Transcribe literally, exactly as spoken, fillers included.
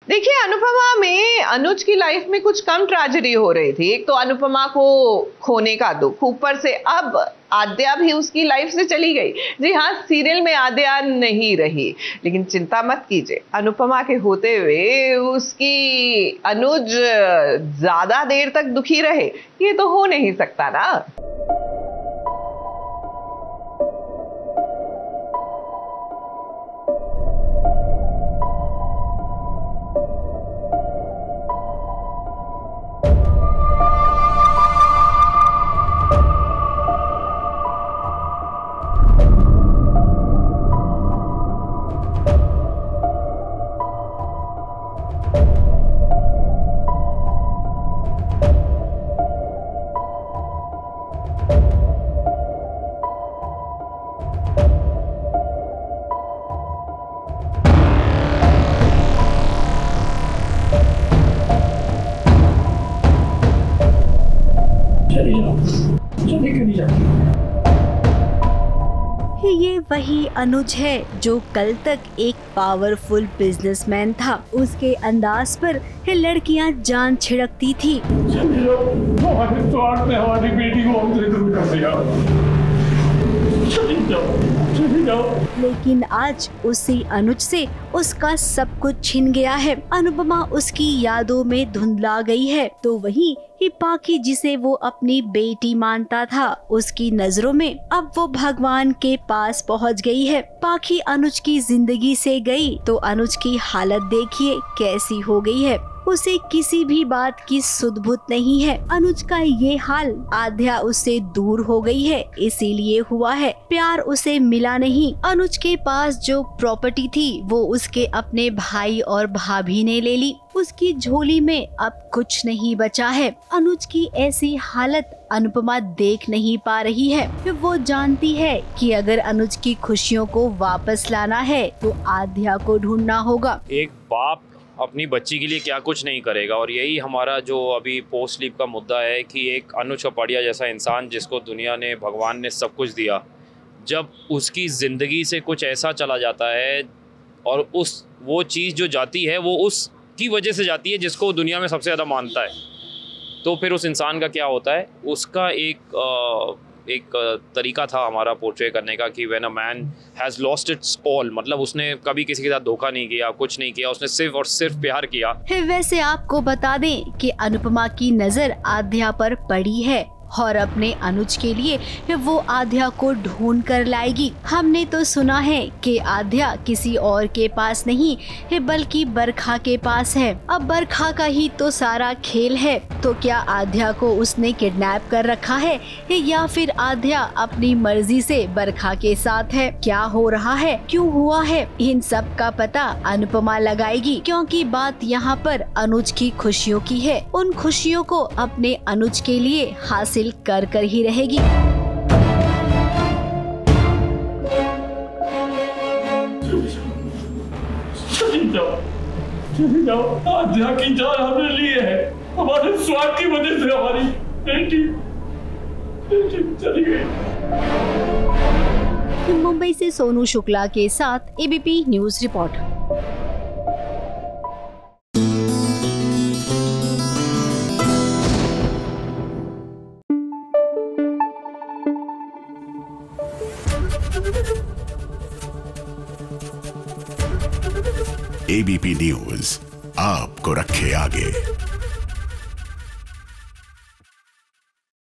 देखिए, अनुपमा में अनुज की लाइफ में कुछ कम ट्रेजेडी हो रही थी। एक तो अनुपमा को खोने का दुख, ऊपर से अब आद्या भी उसकी लाइफ से चली गई। जी हाँ, सीरियल में आद्या नहीं रही, लेकिन चिंता मत कीजिए, अनुपमा के होते हुए उसकी अनुज ज्यादा देर तक दुखी रहे, ये तो हो नहीं सकता ना। ये वही अनुज है जो कल तक एक पावरफुल बिजनेसमैन था। उसके अंदाज पर ये लड़कियां जान छिड़कती थी। हमारे स्वार्थ में हमारी बेटी को हमसे दूर कर दिया। चली जाओ, चली जाओ। लेकिन आज उसी अनुज से उसका सब कुछ छिन गया है। अनुपमा उसकी यादों में धुंधला गई है, तो वहीं ही पाखी, जिसे वो अपनी बेटी मानता था, उसकी नजरों में अब वो भगवान के पास पहुंच गई है। पाखी अनुज की जिंदगी से गई तो अनुज की हालत देखिए कैसी हो गई है। उसे किसी भी बात की सुध-बुध नहीं है। अनुज का ये हाल आद्या उससे दूर हो गई है, इसीलिए हुआ है। प्यार उसे मिला नहीं। अनुज के पास जो प्रॉपर्टी थी वो उसके अपने भाई और भाभी ने ले ली। उसकी झोली में अब कुछ नहीं बचा है। अनुज की ऐसी हालत अनुपमा देख नहीं पा रही है। वो जानती है कि अगर अनुज की खुशियों को वापस लाना है तो आद्या को ढूंढना होगा। एक बाप अपनी बच्ची के लिए क्या कुछ नहीं करेगा, और यही हमारा जो अभी पोस्ट स्लीप का मुद्दा है कि एक अनुज कपाड़िया जैसा इंसान जिसको दुनिया ने, भगवान ने सब कुछ दिया, जब उसकी ज़िंदगी से कुछ ऐसा चला जाता है और उस वो चीज़ जो जाती है वो उसकी वजह से जाती है जिसको दुनिया में सबसे ज़्यादा मानता है, तो फिर उस इंसान का क्या होता है। उसका एक आ, एक तरीका था हमारा पोर्ट्रे करने का कि when a man has lost its all, मतलब उसने कभी किसी के साथ धोखा नहीं किया, कुछ नहीं किया, उसने सिर्फ और सिर्फ प्यार किया। वैसे आपको बता दें कि अनुपमा की नजर आद्या पर पड़ी है और अपने अनुज के लिए वो आद्या को ढूंढ कर लाएगी। हमने तो सुना है कि आद्या किसी और के पास नहीं है बल्कि बरखा के पास है। अब बरखा का ही तो सारा खेल है, तो क्या आद्या को उसने किडनैप कर रखा है या फिर आद्या अपनी मर्जी से बरखा के साथ है? क्या हो रहा है, क्यों हुआ है, इन सब का पता अनुपमा लगाएगी, क्योंकि बात यहाँ पर अनुज की खुशियों की है। उन खुशियों को अपने अनुज के लिए हासिल कर कर ही रहेगी। चली जाओ, चली जाओ। आद्या की जान हमने ली है, हमारे स्वार्थ की वजह से हमारी बेटी, बेटी चली गई। मुंबई से सोनू शुक्ला के साथ ABP news report. ABP news आपको रखे आगे।